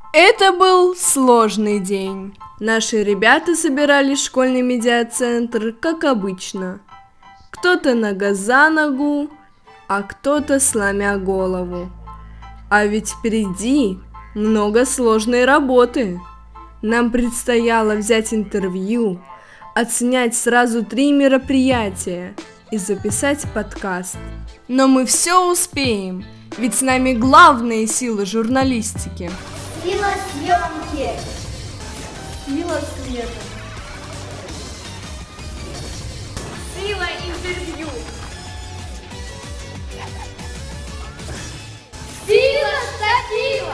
Это был сложный день. Наши ребята собирались в школьный медиацентр, как обычно. Кто-то нога за ногу, а кто-то сломя голову. А ведь впереди много сложной работы. Нам предстояло взять интервью, отснять сразу 3 мероприятия и записать подкаст. Но мы все успеем, ведь с нами главные силы журналистики. Сила съемки. Сила света. Сила интервью. Сила штатива.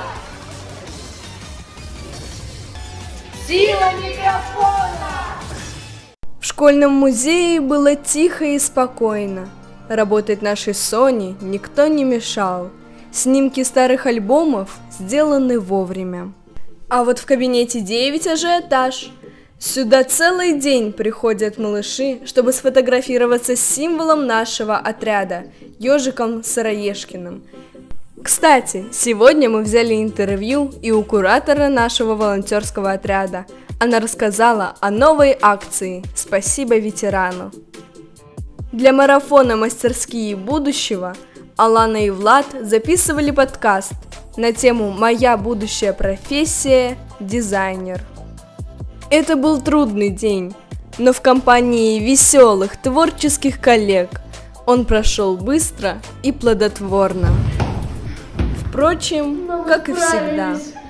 Сила микрофона. В школьном музее было тихо и спокойно. Работать нашей Соне никто не мешал. Снимки старых альбомов сделаны вовремя. А вот в кабинете 9 ажиотаж. Сюда целый день приходят малыши, чтобы сфотографироваться с символом нашего отряда – Ёжиком Сыроежкиным. Кстати, сегодня мы взяли интервью и у куратора нашего волонтерского отряда. Она рассказала о новой акции «Спасибо ветерану». Для марафона «Мастерские будущего» Алана и Влад записывали подкаст на тему «Моя будущая профессия – дизайнер». Это был трудный день, но в компании веселых, творческих коллег он прошел быстро и плодотворно. Впрочем, как и всегда.